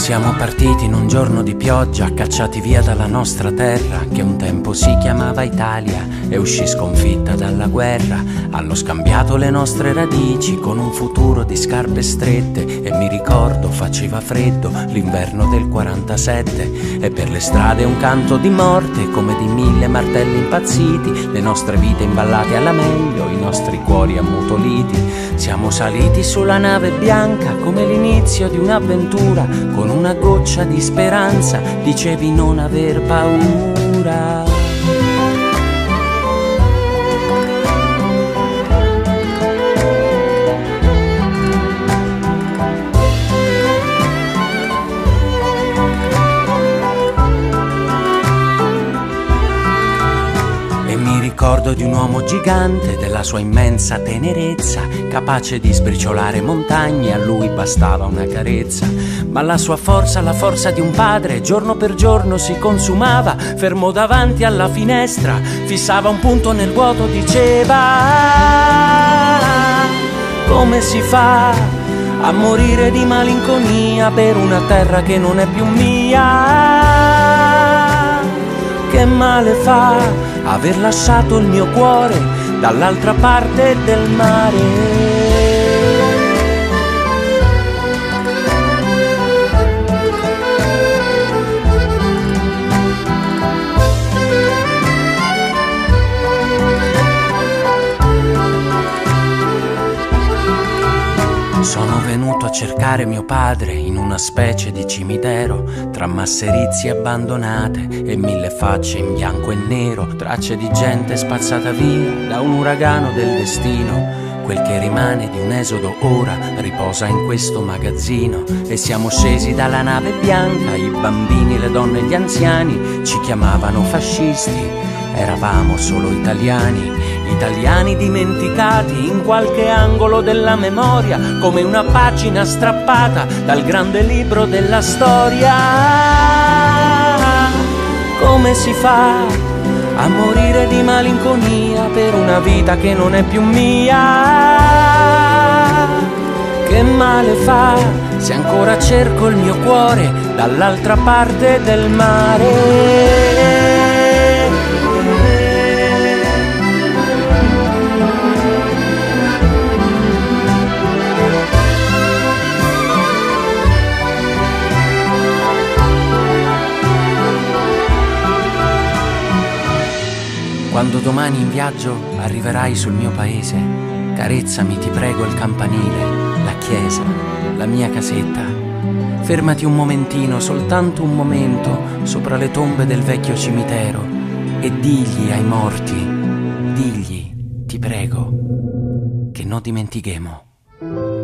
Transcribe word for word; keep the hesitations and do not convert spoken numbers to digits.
Siamo partiti in un giorno di pioggia, cacciati via dalla nostra terra, che un tempo si chiamava Italia, e uscì sconfitta dalla guerra. Hanno scambiato le nostre radici con un futuro di scarpe strette, e mi ricordo faceva freddo l'inverno del quarantasette, e per le strade un canto di morte come di mille martelli impazziti, le nostre vite imballate alla meglio, i nostri cuori ammutoliti. Siamo saliti sulla nave bianca come l'inizio di un'avventura, con una goccia di speranza dicevi non aver paura. Ricordo di un uomo gigante, della sua immensa tenerezza, capace di sbriciolare montagne, a lui bastava una carezza. Ma la sua forza, la forza di un padre, giorno per giorno si consumava. Fermo davanti alla finestra, fissava un punto nel vuoto, diceva: come si fa a morire di malinconia per una terra che non è più mia? Che male fa aver lasciato il mio cuore dall'altra parte del mare. Sono venuto a cercare mio padre in una specie di cimitero, tra masserizie abbandonate e mille facce in bianco e nero, tracce di gente spazzata via da un uragano del destino. Quel che rimane di un esodo ora riposa in questo magazzino. E siamo scesi dalla nave bianca, i bambini, le donne e gli anziani ci chiamavano fascisti, eravamo solo italiani. Italiani dimenticati in qualche angolo della memoria, come una pagina strappata dal grande libro della storia. Come si fa a morire di malinconia per una vita che non è più mia? Che male fa se ancora cerco il mio cuore dall'altra parte del mare? Quando domani in viaggio arriverai sul mio paese, carezzami, ti prego, il campanile, la chiesa, la mia casetta. Fermati un momentino, soltanto un momento, sopra le tombe del vecchio cimitero, e digli ai morti, digli, ti prego, che non dimentichemo.